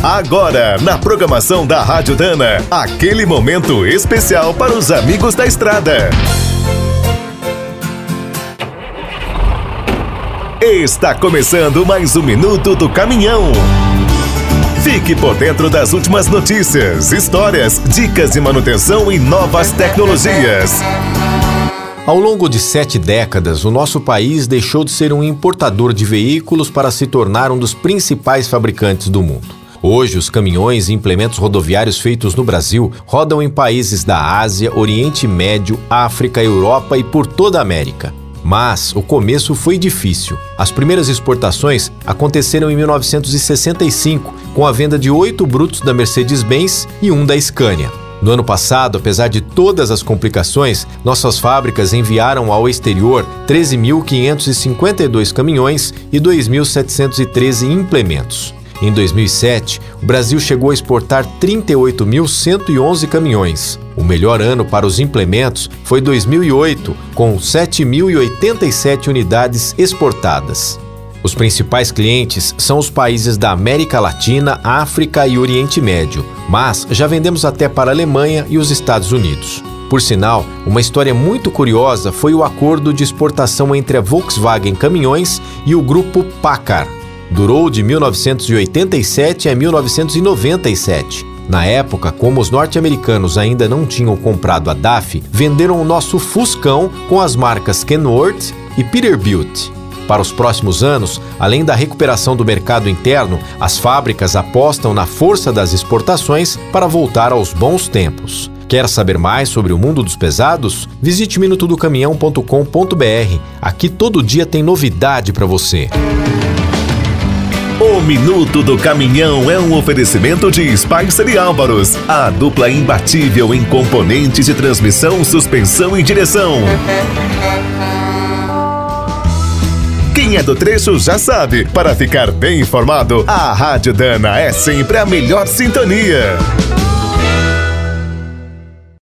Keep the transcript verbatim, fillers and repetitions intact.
Agora, na programação da Rádio Dana, aquele momento especial para os amigos da estrada. Está começando mais um Minuto do Caminhão. Fique por dentro das últimas notícias, histórias, dicas de manutenção e novas tecnologias. Ao longo de sete décadas, o nosso país deixou de ser um importador de veículos para se tornar um dos principais fabricantes do mundo. Hoje, os caminhões e implementos rodoviários feitos no Brasil rodam em países da Ásia, Oriente Médio, África, Europa e por toda a América. Mas o começo foi difícil. As primeiras exportações aconteceram em mil novecentos e sessenta e cinco, com a venda de oito brutos da Mercedes-Benz e um da Scania. No ano passado, apesar de todas as complicações, nossas fábricas enviaram ao exterior treze mil quinhentos e cinquenta e dois caminhões e dois mil setecentos e treze implementos. Em dois mil e sete, o Brasil chegou a exportar trinta e oito mil cento e onze caminhões. O melhor ano para os implementos foi dois mil e oito, com sete mil e oitenta e sete unidades exportadas. Os principais clientes são os países da América Latina, África e Oriente Médio, mas já vendemos até para a Alemanha e os Estados Unidos. Por sinal, uma história muito curiosa foi o acordo de exportação entre a Volkswagen Caminhões e o grupo Paccar. Durou de mil novecentos e oitenta e sete a mil novecentos e noventa e sete. Na época, como os norte-americanos ainda não tinham comprado a D A F, venderam o nosso Fuscão com as marcas Kenworth e Peterbilt. Para os próximos anos, além da recuperação do mercado interno, as fábricas apostam na força das exportações para voltar aos bons tempos. Quer saber mais sobre o mundo dos pesados? Visite minuto do caminhão ponto com ponto br. Aqui todo dia tem novidade para você. O Minuto do Caminhão é um oferecimento de Spicer e Álvaros, a dupla imbatível em componentes de transmissão, suspensão e direção. Quem é do trecho já sabe, para ficar bem informado, a Rádio Dana é sempre a melhor sintonia.